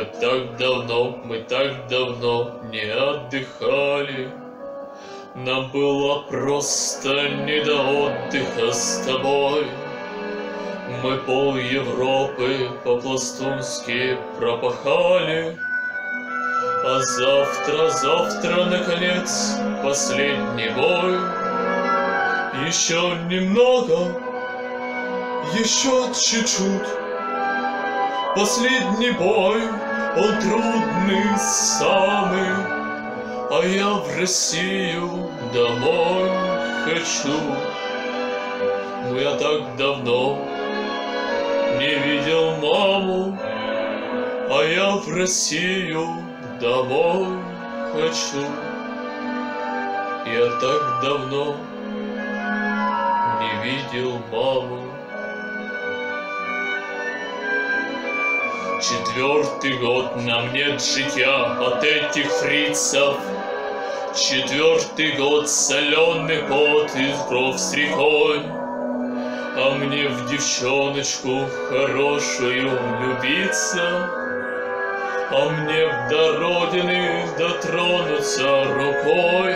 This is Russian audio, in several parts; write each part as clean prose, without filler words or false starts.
Мы так давно не отдыхали. Нам было просто не до отдыха с тобой. Мы пол Европы по-пластунски пропахали. А завтра, наконец, последний бой. Еще немного, еще чуть-чуть. Последний бой, он трудный самый, а я в Россию домой хочу. Но я так давно не видел маму, а я в Россию домой хочу. Я так давно не видел маму. 4-й год нам нет житья от этих фрицев. 4-й год соленый пот из кров с рекой. А мне в девчоночку хорошую влюбиться, а мне до родины дотронуться рукой.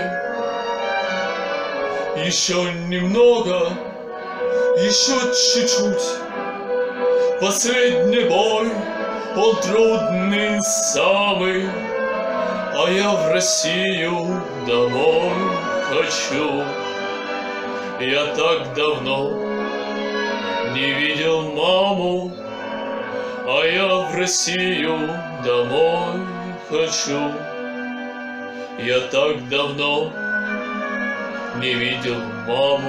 Еще немного, еще чуть-чуть. Последний бой, он трудный самый, а я в Россию домой хочу. Я так давно не видел маму, а я в Россию домой хочу. Я так давно не видел маму.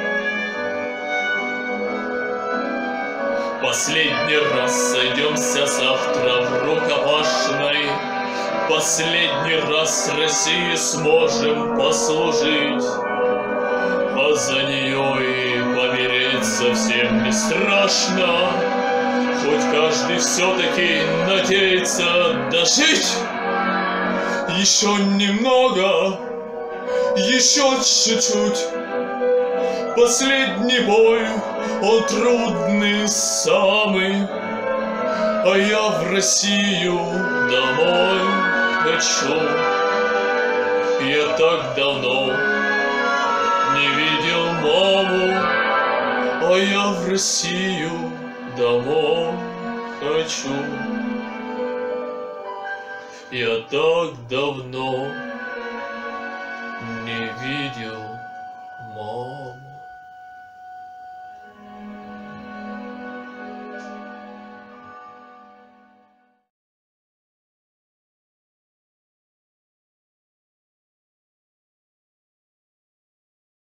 Последний раз сойдемся завтра в рукопашной. Последний раз России сможем послужить, а за нее и помереть совсем не страшно. Хоть каждый все-таки надеется дожить. Еще немного, еще чуть-чуть. Последний бой, он трудный самый, а я в Россию домой хочу. Я так давно не видел маму, а я в Россию домой хочу. Я так давно не видел маму.